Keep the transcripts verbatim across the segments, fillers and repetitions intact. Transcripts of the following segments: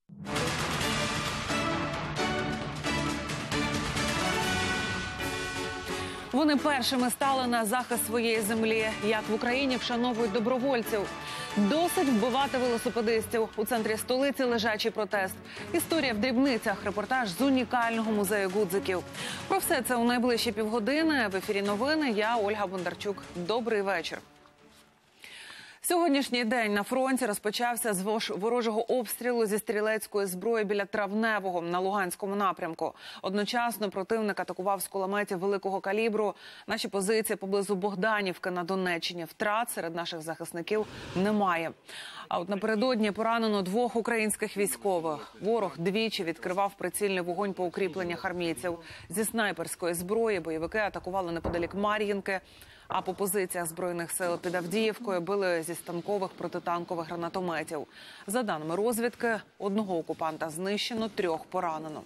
Вони першими стали на захист своєї землі. Як в Україні вшановують добровольців. Досить вбивати велосипедистів. У центрі столиці лежачий протест. Історія в дрібницях. Репортаж з унікального музею гудзиків. Про все це у найближчі півгодини. В ефірі новини. Я Ольга Бондарчук. Добрий вечір. Сьогоднішній день на фронті розпочався з ворожого обстрілу зі стрілецької зброї біля Травневого на Луганському напрямку. Одночасно противник атакував з кулеметів великого калібру наші позиції поблизу Богданівки на Донеччині. Втрат серед наших захисників немає. А от напередодні поранено двох українських військових. Ворог двічі відкривав прицільний вогонь по укріпленнях армійців. Зі снайперської зброї бойовики атакували неподалік Мар'їнки. А по позиціях Збройних сил під Авдіївкою били зі станкових протитанкових гранатометів. За даними розвідки, одного окупанта знищено, трьох поранено.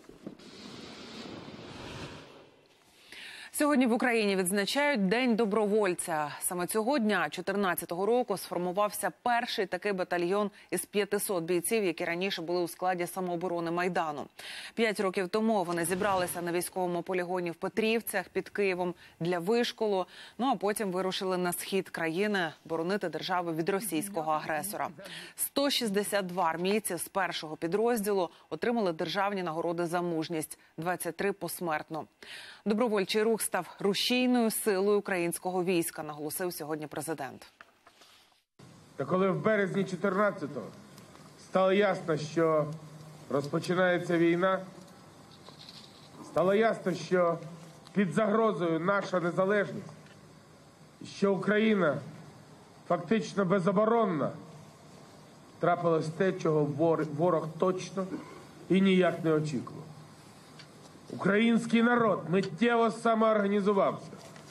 Сьогодні в Україні відзначають День добровольця. Саме цього дня, чотирнадцятого року, сформувався перший такий батальйон із п'ятисот бійців, які раніше були у складі самооборони Майдану. П'ять років тому вони зібралися на військовому полігоні в Петрівцях під Києвом для вишколу, ну а потім вирушили на схід країни боронити державу від російського агресора. сто шістдесят два армійці з першого підрозділу отримали державні нагороди за мужність, двадцять три посмертно. Добровольчий рух став рушійною силою українського війська, наголосив сьогодні президент. Та коли в березні чотирнадцятого стало ясно, що розпочинається війна, стало ясно, що під загрозою наша незалежність, що Україна фактично безоборонна, трапилось те, чого ворог точно і ніяк не очікував. Український народ миттєво самоорганізувався,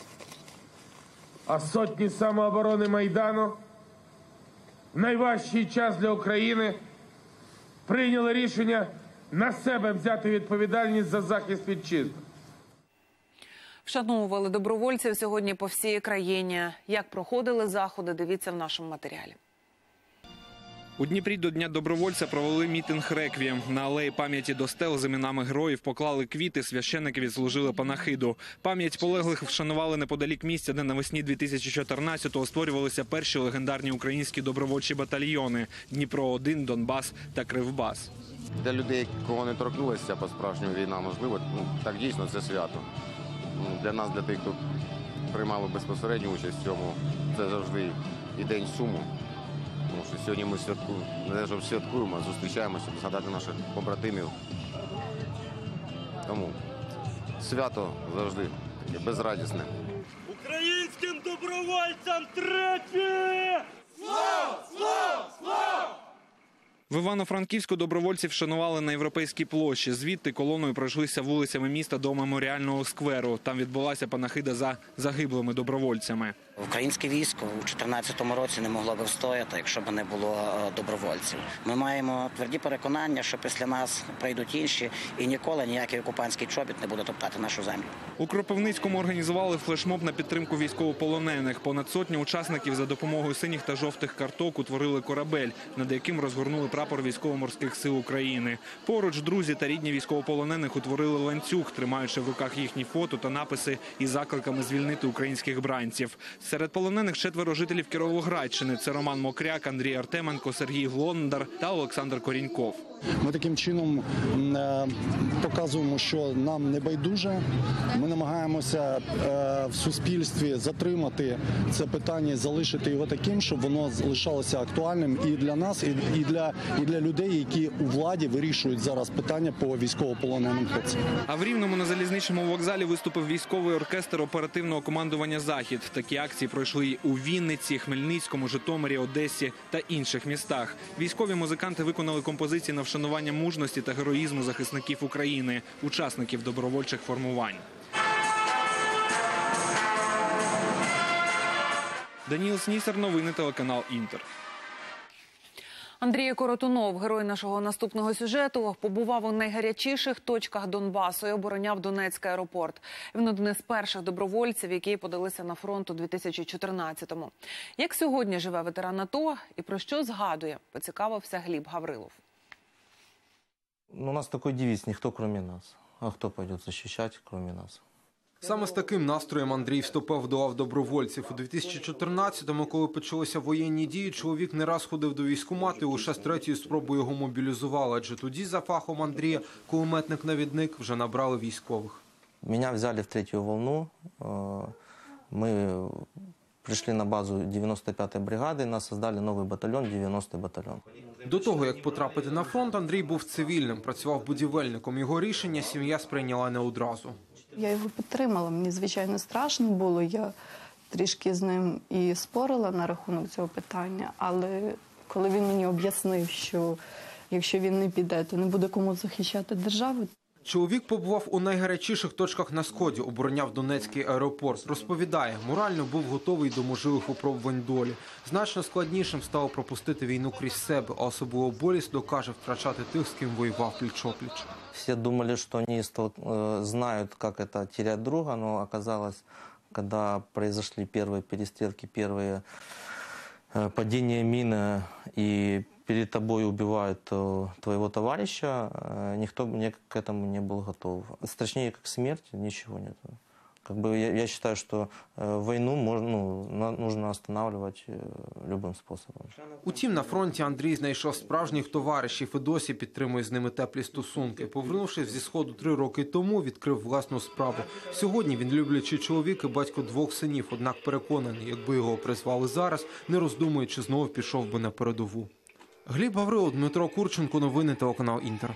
а сотні самооборони Майдану в найважчий час для України прийняли рішення на себе взяти відповідальність за захист вітчизни. Вшановували добровольців сьогодні по всій країні. Як проходили заходи, дивіться в нашому матеріалі. У Дніпрі до Дня добровольця провели мітинг «Реквієм». На алеї пам'яті до стел з іменами героїв поклали квіти, священники відслужили панахиду. Пам'ять полеглих вшанували неподалік місця, де навесні дві тисячі чотирнадцятого створювалися перші легендарні українські добровольчі батальйони – Дніпро один, Донбас та Кривбас. Для людей, кого не торкнулася по-справжньому війна, можливо, ну, так дійсно це свято. Для нас, для тих, хто приймали безпосередню участь в цьому, це завжди і день суму. Тому що сьогодні ми святкуємо, не те, що святкуємо, а зустрічаємося, щоб згадати наших побратимів. Тому свято завжди таке безрадісне. Українським добровольцям третє! Слава! Слава! Слава! В Івано-Франківську добровольців вшанували на Європейській площі. Звідти колоною пройшлися вулицями міста до Меморіального скверу. Там відбулася панахида за загиблими добровольцями. Українське військо у дві тисячі чотирнадцятому році не могло б встояти, якщо б не було добровольців. Ми маємо тверді переконання, що після нас прийдуть інші і ніколи ніякий окупантський чобіт не буде топтати нашу землю. У Кропивницькому організували флешмоб на підтримку військовополонених. Понад сотні учасників за допомогою синіх та жовтих карток утворили корабель, над яким розгорнули прапор військово-морських сил України. Поруч друзі та рідні військовополонених утворили ланцюг, тримаючи в руках їхні фото та написи із закликами звільнити українських бранців. Серед полонених четверо жителів Кіровоградщини. Це Роман Мокряк, Андрій Артеменко, Сергій Глондар та Олександр Коріньков. Ми таким чином показуємо, що нам не байдуже. Ми намагаємося в суспільстві затримати це питання, залишити його таким, щоб воно залишалося актуальним і для нас, і для, і для людей, які у владі вирішують зараз питання по військовополоненим хлопцям. А в Рівному на залізничному вокзалі виступив військовий оркестр оперативного командування «Захід». Такі акції пройшли і у Вінниці, Хмельницькому, Житомирі, Одесі та інших містах. Військові музиканти виконали композиції на вшанування мужності та героїзму захисників України, учасників добровольчих формувань. Даніл Снісер, новини, телеканал «Інтер». Андрій Коротунов, герой нашого наступного сюжету, побував у найгарячіших точках Донбасу і обороняв Донецький аеропорт. Він один із перших добровольців, які подалися на фронт у дві тисячі чотирнадцятому. Як сьогодні живе ветеран АТО і про що згадує, поцікавився Гліб Гаврилов. Ну, у нас такой девиз: никто кроме нас. А кто пойдет защищать, кроме нас? Саме з таким настроєм Андрій вступив до лав добровольців. У дві тисячі чотирнадцятому, коли почалися воєнні дії, чоловік не раз ходив до військкомату і лише з третьої спроби його мобілізували. Адже тоді за фахом Андрія кулеметник-навідник вже набрали військових. Меня взяли в третью волну. Мы пришли на базу девяносто пятой бригады, нас создали новый батальон, девяностый батальон. До того, як потрапити на фронт, Андрій був цивільним, працював будівельником. Його рішення сім'я сприйняла не одразу. Я його підтримала, мені, звичайно, страшно було. Я трішки з ним і спорила на рахунок цього питання, але коли він мені об'яснив, що якщо він не піде, то не буде кому захищати державу. Чоловік побував у найгарячіших точках на Сході, обороняв Донецький аеропорт. Розповідає, морально був готовий до можливих випробувань долі. Значно складнішим стало пропустити війну крізь себе, а особливо болісно, каже, втрачати тих, з ким воював пліч-о-пліч. Все думали, что они знают, как это терять друга, но оказалось, когда произошли первые перестрелки, первые падения мины и перед тобой убивают твоего товарища, никто к этому не был готов. Страшнее, как смерть, ничего нет. Как бы я, я считаю, что войну можно, ну, нужно останавливать любым способом. Утім, на фронті Андрій знайшов справжніх товаришів і досі підтримує з ними теплі стосунки. Повернувшись зі Сходу три роки тому, відкрив власну справу. Сьогодні він люблячий чоловік і батько двох синів, однак переконаний, якби його призвали зараз, не роздумуючи, знову пішов би на передову. Гліб Гаврилов, Дмитро Курченко, новини, телеканал Інтер.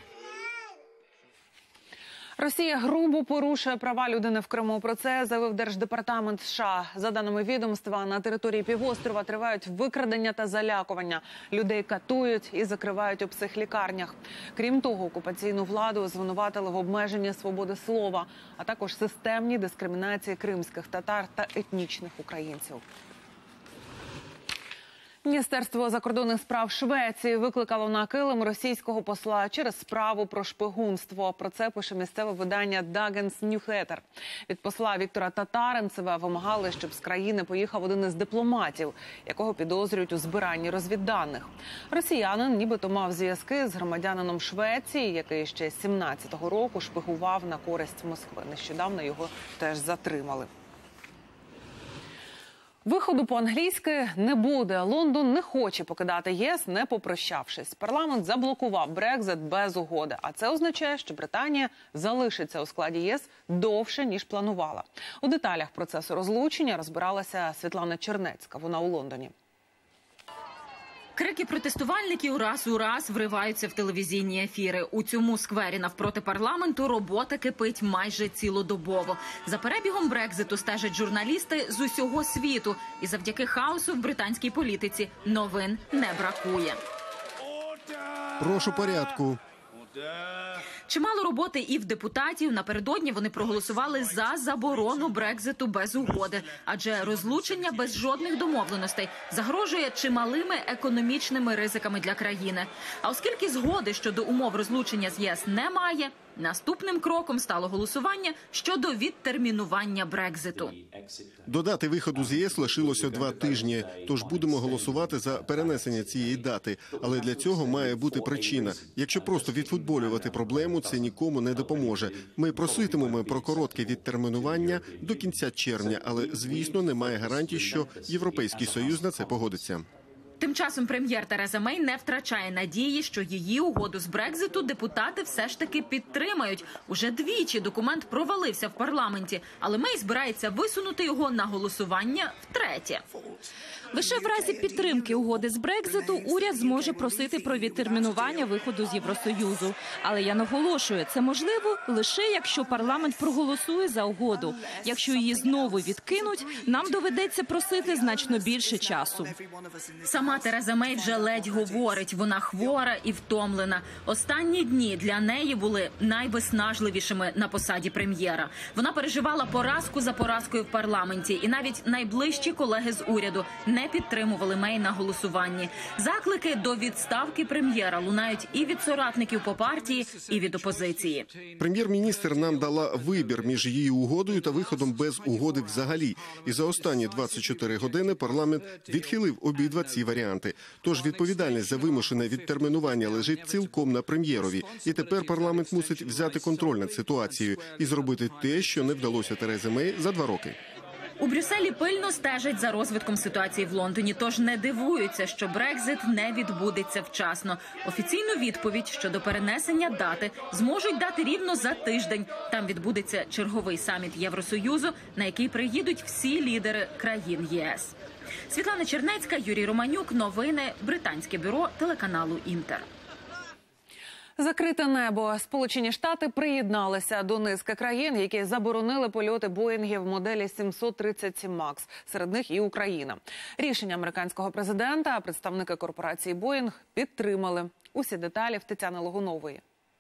Росія грубо порушує права людини в Криму. Про це заявив Держдепартамент США. За даними відомства, на території півострова тривають викрадення та залякування. Людей катують і закривають у психлікарнях. Крім того, окупаційну владу звинуватили в обмеженні свободи слова, а також системній дискримінації кримських татар та етнічних українців. Міністерство закордонних справ Швеції викликало на килим російського посла через справу про шпигунство. Про це пише місцеве видання Dagens Nyheter. Від посла Віктора Татаринцева вимагали, щоб з країни поїхав один із дипломатів, якого підозрюють у збиранні розвідданих. Росіянин нібито мав зв'язки з громадянином Швеції, який ще з сімнадцятого року шпигував на користь Москви. Нещодавно його теж затримали. Виходу по-англійськи не буде. Лондон не хоче покидати ЄС, не попрощавшись. Парламент заблокував Брекзит без угоди. А це означає, що Британія залишиться у складі ЄС довше, ніж планувала. У деталях процесу розлучення розбиралася Світлана Чернецька. Вона у Лондоні. Крики протестувальників раз у раз вриваються в телевізійні ефіри. У цьому сквері навпроти парламенту робота кипить майже цілодобово. За перебігом Брекзиту стежать журналісти з усього світу. І завдяки хаосу в британській політиці новин не бракує. Прошу порядку. Чимало роботи і в депутатів. Напередодні вони проголосували за заборону Брекзиту без угоди. Адже розлучення без жодних домовленостей загрожує чималими економічними ризиками для країни. А оскільки згоди щодо умов розлучення з ЄС немає, наступним кроком стало голосування щодо відтермінування Брекзиту. До дати виходу з ЄС лишилося два тижні, тож будемо голосувати за перенесення цієї дати. Але для цього має бути причина. Якщо просто відфутболювати проблему, це нікому не допоможе. Ми проситимемо про коротке відтермінування до кінця червня, але, звісно, немає гарантій, що Європейський Союз на це погодиться. Тим часом прем'єр Тереза Мей не втрачає надії, що її угоду з Брекзиту депутати все ж таки підтримають. Уже двічі документ провалився в парламенті, але Мей збирається висунути його на голосування втретє. Лише в разі підтримки угоди з Брекзиту уряд зможе просити про відтермінування виходу з Євросоюзу. Але я наголошую, це можливо лише якщо парламент проголосує за угоду. Якщо її знову відкинуть, нам доведеться просити значно більше часу. Сама Тереза Мей вже ледь говорить. Вона хвора і втомлена. Останні дні для неї були найвиснажливішими на посаді прем'єра. Вона переживала поразку за поразкою в парламенті. І навіть найближчі колеги з уряду не підтримували Мей на голосуванні. Заклики до відставки прем'єра лунають і від соратників по партії, і від опозиції. Прем'єр-міністр нам дала вибір між її угодою та виходом без угоди взагалі. І за останні двадцять чотири години парламент відхилив обидва ці варіанти. варіанти. Тож відповідальність за вимушене відтермінування лежить цілком на прем'єрові. І тепер парламент мусить взяти контроль над ситуацією і зробити те, що не вдалося Терезі Мей за два роки. У Брюсселі пильно стежать за розвитком ситуації в Лондоні, тож не дивуються, що Брекзит не відбудеться вчасно. Офіційну відповідь щодо перенесення дати зможуть дати рівно за тиждень. Там відбудеться черговий саміт Євросоюзу, на який приїдуть всі лідери країн ЄС. Світлана Чернецька, Юрій Романюк. Новини. Британське бюро телеканалу «Інтер». Закрите небо. Сполучені Штати приєдналися до низки країн, які заборонили польоти Боїнгів моделі сімсот тридцять сім макс. Серед них і Україна. Рішення американського президента представники корпорації Боїнг підтримали. Усі деталі в Тетяни Логунової.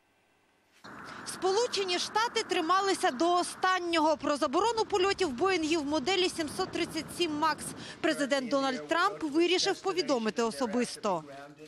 Сполучені Штати трималися до останнього. Про заборону польотів Боїнгів моделі сімсот тридцять сім макс президент Дональд Трамп вирішив повідомити особисто.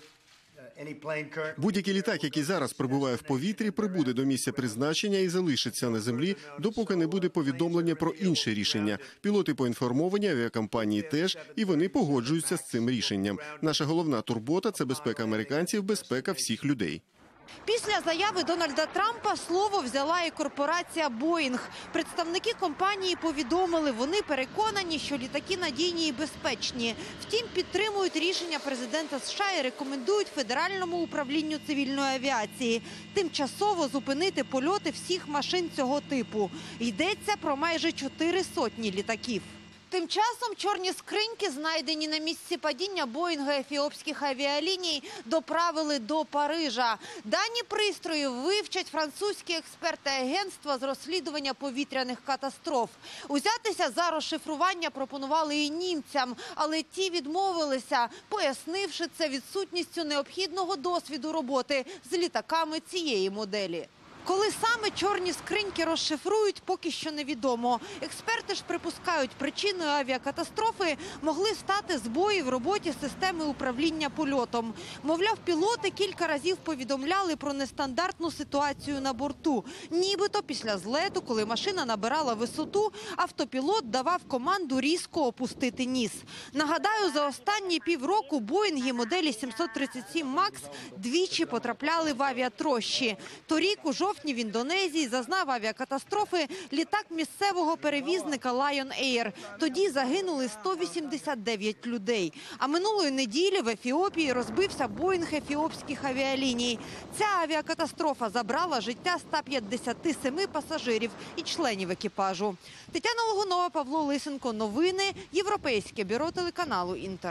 Будь-який літак, який зараз перебуває в повітрі, прибуде до місця призначення і залишиться на землі, допоки не буде повідомлення про інше рішення. Пілоти поінформовані, авіакомпанії теж, і вони погоджуються з цим рішенням. Наша головна турбота – це безпека американців, безпека всіх людей. Після заяви Дональда Трампа слово взяла і корпорація «Боїнг». Представники компанії повідомили, вони переконані, що літаки надійні і безпечні. Втім, підтримують рішення президента США і рекомендують Федеральному управлінню цивільної авіації тимчасово зупинити польоти всіх машин цього типу. Йдеться про майже чотири сотні літаків. Тим часом чорні скриньки, знайдені на місці падіння Боїнга ефіопських авіаліній, доправили до Парижа. Дані пристрою вивчать французькі експерти агентства з розслідування повітряних катастроф. Узятися за розшифрування пропонували і німцям, але ті відмовилися, пояснивши це відсутністю необхідного досвіду роботи з літаками цієї моделі. Коли саме чорні скриньки розшифрують, поки що невідомо. Експерти ж припускають, причиною авіакатастрофи могли стати збої в роботі системи управління польотом. Мовляв, пілоти кілька разів повідомляли про нестандартну ситуацію на борту. Нібито після злету, коли машина набирала висоту, автопілот давав команду різко опустити ніс. Нагадаю, за останні півроку Боїнги моделі сімсот тридцять сім макс двічі потрапляли в авіатрощі. Торік у жовтні в Індонезії зазнав авіакатастрофи літак місцевого перевізника Lion Air. Тоді загинули сто вісімдесят дев'ять людей. А минулої неділі в Ефіопії розбився Боїнг ефіопських авіаліній. Ця авіакатастрофа забрала життя ста п'ятдесяти семи пасажирів і членів екіпажу. Тетяна Логунова, Павло Лисенко. Новини. Європейське бюро телеканалу «Інтер».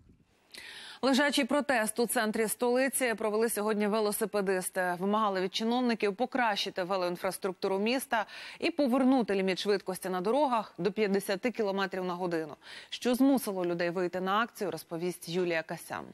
Лежачий протест у центрі столиці провели сьогодні велосипедисти. Вимагали від чиновників покращити велоінфраструктуру міста і повернути ліміт швидкості на дорогах до п'ятдесят кілометрів на годину. Що змусило людей вийти на акцію, розповість Юлія Касян.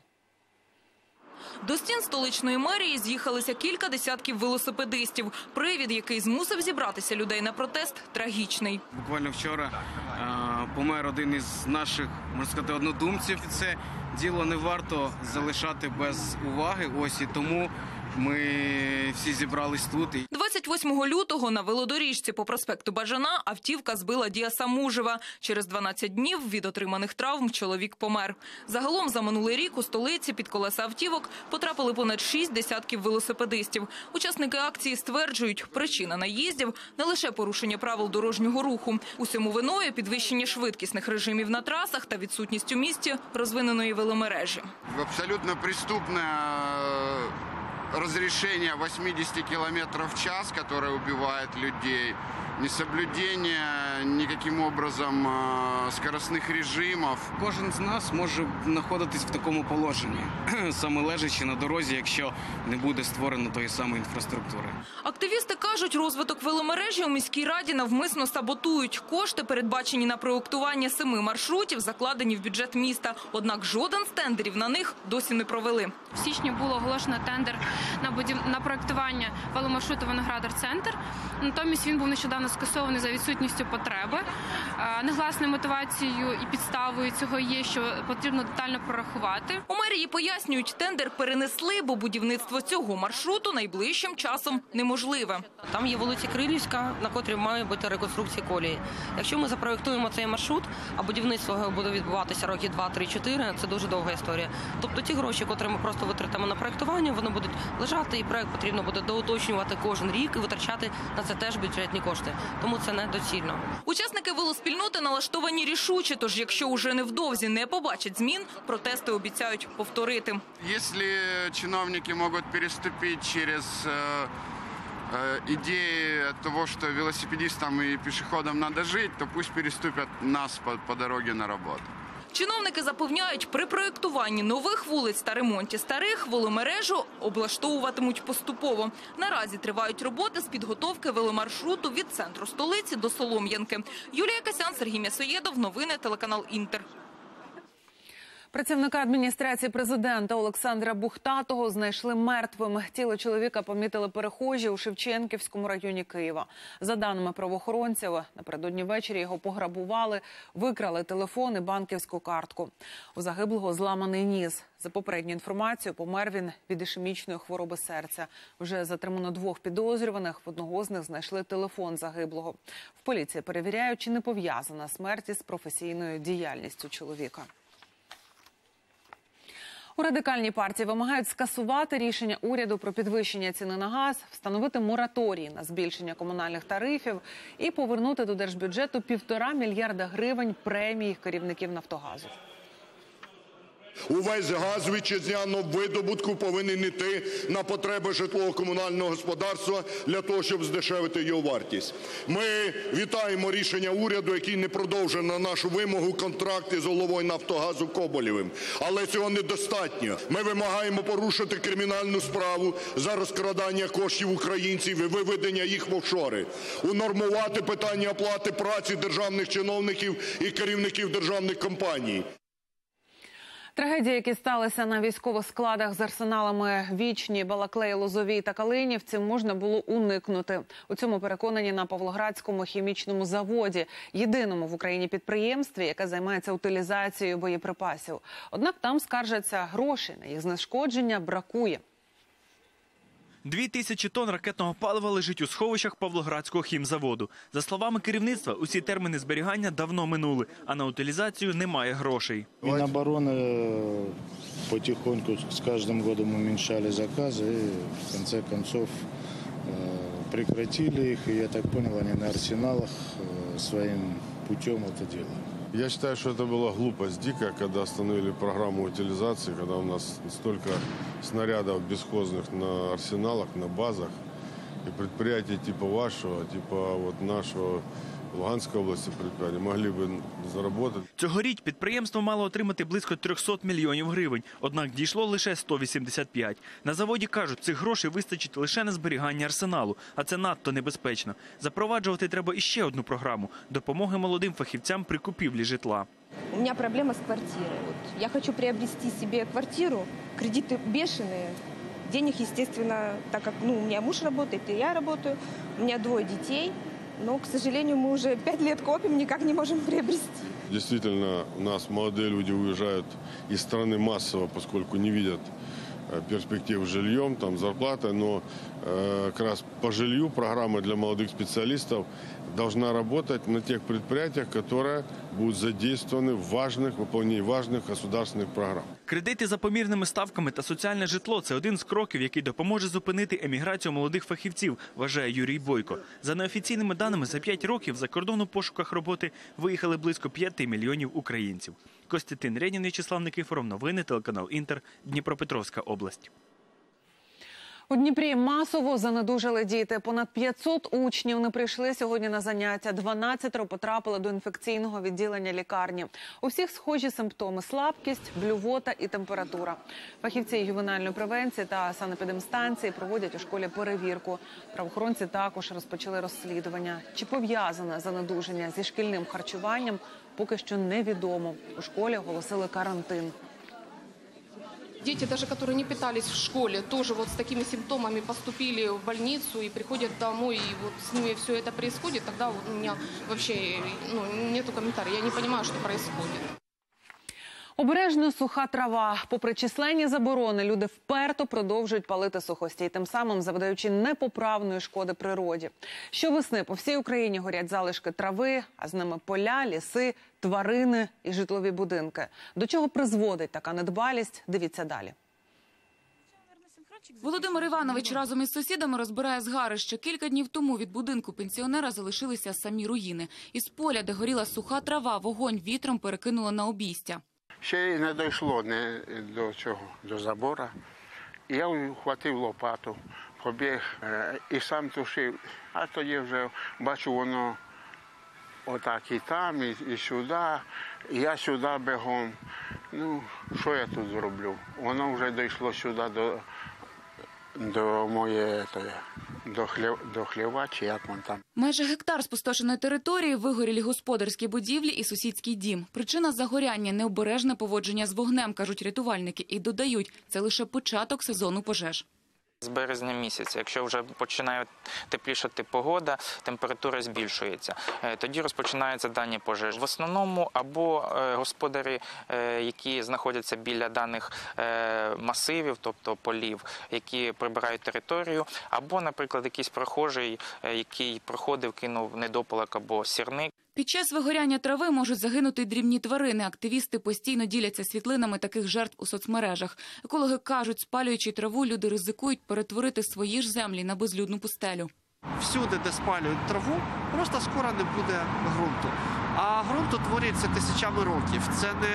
До стін столичної мерії з'їхалися кілька десятків велосипедистів. Привід, який змусив зібратися людей на протест, трагічний. Буквально вчора е, помер один із наших, можна сказати, однодумців. Це діло не варто залишати без уваги. Ось і тому ми всі зібрались тут. двадцять восьмого лютого на велодоріжці по проспекту Бажана автівка збила Діаса Мужева. Через дванадцять днів від отриманих травм чоловік помер. Загалом за минулий рік у столиці під колеса автівок потрапили понад шість десятків велосипедистів. Учасники акції стверджують, причина наїздів – не лише порушення правил дорожнього руху. Усьому виною підвищення швидкісних режимів на трасах та відсутність у місті розвиненої веломережі. Абсолютно преступне разрешение восьмидесяти километров в час, которое убивает людей, несоблюдение никаким образом скоростних режимів. Кожен з нас може знаходитись в такому положенні, саме лежачи на дорозі, якщо не буде створено тої самої інфраструктури. Активісти кажуть, розвиток веломережі у міській раді навмисно саботують. Кошти, передбачені на проєктування семи маршрутів, закладені в бюджет міста. Однак жоден з тендерів на них досі не провели. В січні було оголошено тендер на будів... на проектування веломаршруту Виноградар-Центр. Натомість він був нещодавно скасований за відсутністю потреби. Негласною мотивацією і підставою цього є, що потрібно детально прорахувати. У мерії пояснюють, тендер перенесли, бо будівництво цього маршруту найближчим часом неможливе. Там є вулиця Крилівська, на котрій має бути реконструкція колії. Якщо ми запроєктуємо цей маршрут, а будівництво буде відбуватися роки два, три, чотири, це дуже довга історія. Тобто ті гроші, котрі ми просто витратимо на проєктування, вони будуть лежати, і проєкт потрібно буде доуточнювати кожен рік і витрачати на це теж бюджетні кошти. Тому це недоцільно. Учасники велоспільноти налаштовані рішуче, тож якщо уже невдовзі не побачать змін, протести обіцяють повторити. Якщо чиновники можуть переступити через идеи того, что велосипедистам и пешеходам надо жить, то пусть переступят нас по, по дороге на работу. Чиновники запевняють, при проєктуванні нових вулиць та ремонті старих веломережу облаштовуватимуть поступово. Наразі тривають роботи з підготовки веломаршруту від центру столиці до Солом'янки. Юлія Касян, Сергій М'ясоєдов. Новини телеканал «Інтер». Працівника адміністрації президента Олександра Бухтатого знайшли мертвим. Тіло чоловіка помітили перехожі у Шевченківському районі Києва. За даними правоохоронців, напередодні ввечері його пограбували, викрали телефон і банківську картку. У загиблого зламаний ніс. За попередньою інформацією, помер він від ішемічної хвороби серця. Вже затримано двох підозрюваних, в одного з них знайшли телефон загиблого. В поліції перевіряють, чи не пов'язана смерть із професійною діяльністю чоловіка. У радикальній партії вимагають скасувати рішення уряду про підвищення ціни на газ, встановити мораторій на збільшення комунальних тарифів і повернути до держбюджету півтора мільярда гривень премії керівників «Нафтогазу». Увесь газ вітчизняного видобутку повинен йти на потреби житлово-комунального господарства для того, щоб здешевити його вартість. Ми вітаємо рішення уряду, який не продовжив на нашу вимогу контракти з головою «Нафтогазу» Коболєвим. Але цього недостатньо. Ми вимагаємо порушити кримінальну справу за розкрадання коштів українців і виведення їх в офшори. Унормувати питання оплати праці державних чиновників і керівників державних компаній. Трагедії, які сталися на військових складах з арсеналами Вічні, Балаклеї, Лозовій та Калинівці, можна було уникнути. У цьому переконані на Павлоградському хімічному заводі, єдиному в Україні підприємстві, яке займається утилізацією боєприпасів. Однак там скаржаться, грошей на їх знешкодження бракує. Дві тисячі тонн ракетного палива лежить у сховищах Павлоградського хімзаводу. За словами керівництва, усі терміни зберігання давно минули, а на утилізацію немає грошей. Міноборони потихоньку з кожним роком уменьшали закази і в кінці кінців прекратили їх. І я так зрозумів, вони на арсеналах своїм путем це роблять. Я считаю, что это была глупость дикая, когда остановили программу утилизации, когда у нас столько снарядов бесхозных на арсеналах, на базах. И предприятия типа вашего, типа вот нашего в Луганській області предприятия могли б заробити. Цьогоріч підприємство мало отримати близько триста мільйонів гривень, однак дійшло лише сто вісімдесят п'ять. На заводі кажуть, цих грошей вистачить лише на зберігання арсеналу, а це надто небезпечно. Запроваджувати треба іще одну програму – допомоги молодим фахівцям при купівлі житла. У меня проблема с квартирой. Вот я хочу приобрести себе квартиру, кредиты бешеные. Денег, естественно, так как ну, у меня муж работает, и я работаю, у меня двое детей. Но, к сожалению, мы уже пять лет копим, никак не можем приобрести. Действительно, у нас молодые люди уезжают из страны массово, поскольку не видят перспектив с жильем, там зарплата, но э, как раз по жилью программа для молодых специалистов должна работать на тех предприятиях, которые будут задействованы в важных, выполнении важных государственных программ. Кредити за помірними ставками та соціальне житло – це один з кроків, який допоможе зупинити еміграцію молодих фахівців, вважає Юрій Бойко. За неофіційними даними, за п'ять років за кордон у пошуках роботи виїхали близько п'яти мільйонів українців. Костянтин Рєнін, В'ячеслав Никифоров. Новини телеканал «Інтер», Дніпропетровська область. У Дніпрі масово занедужали діти. Понад п'ятсот учнів не прийшли сьогодні на заняття. дванадцятеро потрапили до інфекційного відділення лікарні. У всіх схожі симптоми – слабкість, блювота і температура. Фахівці ювенальної превенції та санепідемстанції проводять у школі перевірку. Правоохоронці також розпочали розслідування. Чи пов'язане занедужання зі шкільним харчуванням, поки що невідомо. У школі оголосили карантин. Дети, даже которые не питались в школе, тоже вот с такими симптомами поступили в больницу и приходят домой, и вот с ними все это происходит, тогда вот у меня вообще ну, нету комментариев. Я не понимаю, что происходит. Обережно суха трава. Попри численні заборони, люди вперто продовжують палити сухостій, тим самим завдаючи непоправної шкоди природі. Щовесни по всій Україні горять залишки трави, а з ними поля, ліси, тварини і житлові будинки. До чого призводить така недбалість? Дивіться далі. Володимир Іванович разом із сусідами розбирає згарище. Кілька днів тому від будинку пенсіонера залишилися самі руїни. Із поля, де горіла суха трава, вогонь вітром перекинуло на обійстя. Ще й не дійшло не до цього, до забору. Я вхватив лопату, побіг і сам тушив. А тоді вже бачу, воно отак і там, і, і сюди. Я сюди бігом. Ну, що я тут зроблю? Воно вже дійшло сюди до, до моєї, до, хлів, до хліва, чи як вон там. Майже гектар спустошеної території, вигорілі господарські будівлі і сусідський дім. Причина загоряння – необережне поводження з вогнем, кажуть рятувальники. І додають, це лише початок сезону пожеж. З березня місяця, якщо вже починає теплішати погода, температура збільшується. Тоді розпочинаються дані пожежі. В основному або господарі, які знаходяться біля даних масивів, тобто полів, які прибирають територію, або, наприклад, якийсь прохожий, який проходив, кинув недопалок або сірник. Під час вигоряння трави можуть загинути й дрібні тварини. Активісти постійно діляться світлинами таких жертв у соцмережах. Екологи кажуть, спалюючи траву, люди ризикують перетворити свої ж землі на безлюдну пустелю. Всюди, де спалюють траву, просто скоро не буде ґрунту. А ґрунт утворюється тисячами років. Це не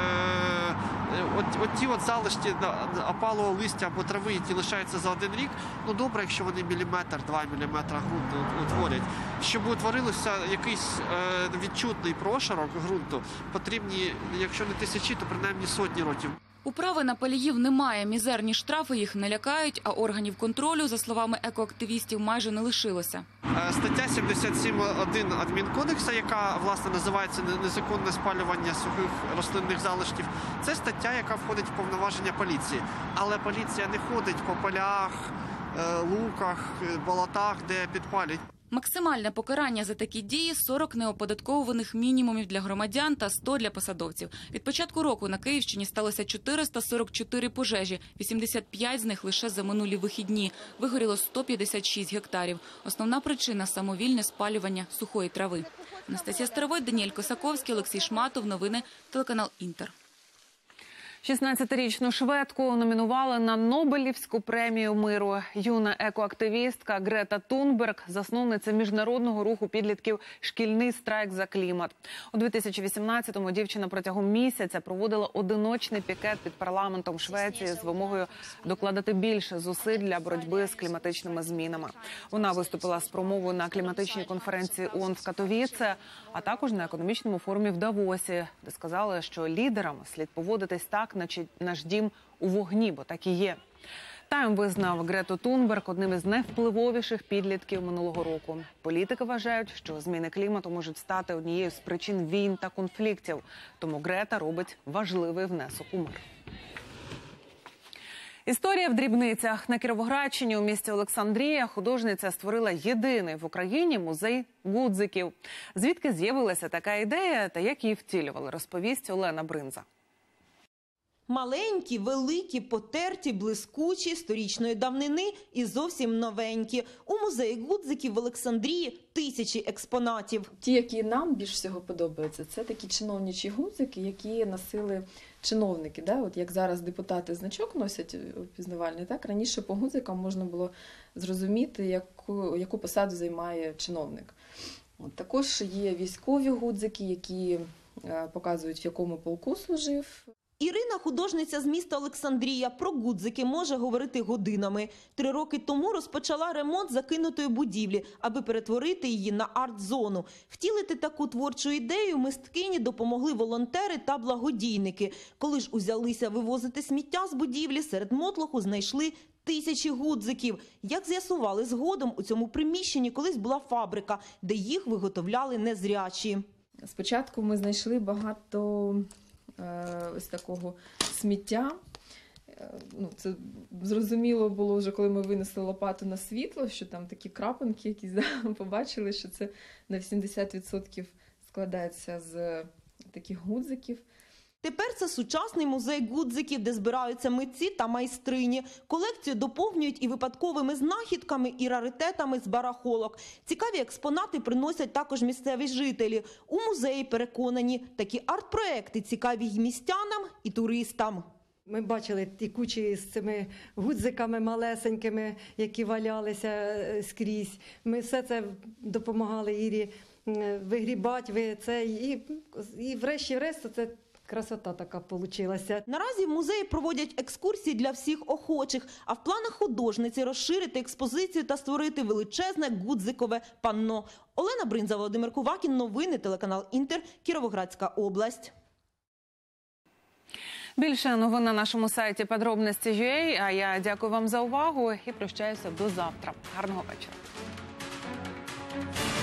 е, от, от ті от залишки опалого листя або трави, які лишаються за один рік. Ну добре, якщо вони міліметр, два міліметра ґрунту утворять. Щоб утворилося якийсь е, відчутний прошарок ґрунту, потрібні, якщо не тисячі, то принаймні сотні років. Управи на паліїв немає. Мізерні штрафи їх не лякають, а органів контролю, за словами екоактивістів, майже не лишилося. Стаття сімдесят сім один Адмінкодексу, яка, власне, називається «Незаконне спалювання сухих рослинних залишків», це стаття, яка входить в повноваження поліції. Але поліція не ходить по полях, луках, болотах, де підпалюють. Максимальне покарання за такі дії – сорок неоподатковуваних мінімумів для громадян та сто для посадовців. Від початку року на Київщині сталося чотириста сорок чотири пожежі, вісімдесят п'ять з них лише за минулі вихідні. Вигоріло сто п'ятдесят шість гектарів. Основна причина – самовільне спалювання сухої трави. Анастасія Старовой, Даніель Косаковський, Олексій Шматов. Новини, телеканал «Інтер». шістнадцятирічну шведку номінували на Нобелівську премію миру. Юна екоактивістка Грета Тунберг, засновниця міжнародного руху підлітків «Шкільний страйк за клімат». У дві тисячі вісімнадцятому дівчина протягом місяця проводила одиночний пікет під парламентом Швеції з вимогою докладати більше зусиль для боротьби з кліматичними змінами. Вона виступила з промовою на кліматичній конференції ООН в Катовіце, а також на економічному форумі в Давосі, де сказали, що лідерам слід поводитись так, наче наш дім у вогні, бо так і є. Тайм визнав Грету Тунберг одним із найвпливовіших підлітків минулого року. Політики вважають, що зміни клімату можуть стати однією з причин війн та конфліктів. Тому Грета робить важливий внесок у мир. Історія в дрібницях. На Кіровоградщині у місті Олександрія художниця створила єдиний в Україні музей гудзиків. Звідки з'явилася така ідея та як її втілювали, розповість Олена Бринза. Маленькі, великі, потерті, блискучі, сторічної давнини і зовсім новенькі. У музеї гудзиків в Олександрії тисячі експонатів. Ті, які нам більш всього подобаються, це такі чиновничі гудзики, які носили чиновники. Да? От як зараз депутати значок носять впізнавальний, так раніше по гудзикам можна було зрозуміти, яку, яку посаду займає чиновник. От, також є військові гудзики, які е, показують, в якому полку служив. Ірина, художниця з міста Олександрія, про гудзики може говорити годинами. Три роки тому розпочала ремонт закинутої будівлі, аби перетворити її на арт-зону. Втілити таку творчу ідею мисткині допомогли волонтери та благодійники. Коли ж узялися вивозити сміття з будівлі, серед мотлоху знайшли тисячі гудзиків. Як з'ясували згодом, у цьому приміщенні колись була фабрика, де їх виготовляли незрячі. Спочатку ми знайшли багато ось такого сміття, ну, це зрозуміло було вже, коли ми винесли лопату на світло, що там такі крапинки якісь, да, побачили, що це на вісімдесят відсотків складається з таких гудзиків. Тепер це сучасний музей гудзиків, де збираються митці та майстрині. Колекцію доповнюють і випадковими знахідками, і раритетами з барахолок. Цікаві експонати приносять також місцеві жителі. У музеї переконані, такі арт-проекти цікаві й містянам, і туристам. Ми бачили ті кучі з цими гудзиками малесенькими, які валялися скрізь. Ми все це допомагали Ірі вигрібати, ви це, і, і врешті-решт це красота така получилася. Наразі в музеї проводять екскурсії для всіх охочих, а в планах художниці розширити експозицію та створити величезне гудзикове панно. Олена Бринза, Володимир Кувакін, новини, телеканал Інтер, Кіровоградська область. Більше новин на нашому сайті подробності крапка ю а. А я дякую вам за увагу і прощаюся до завтра. Гарного вечора.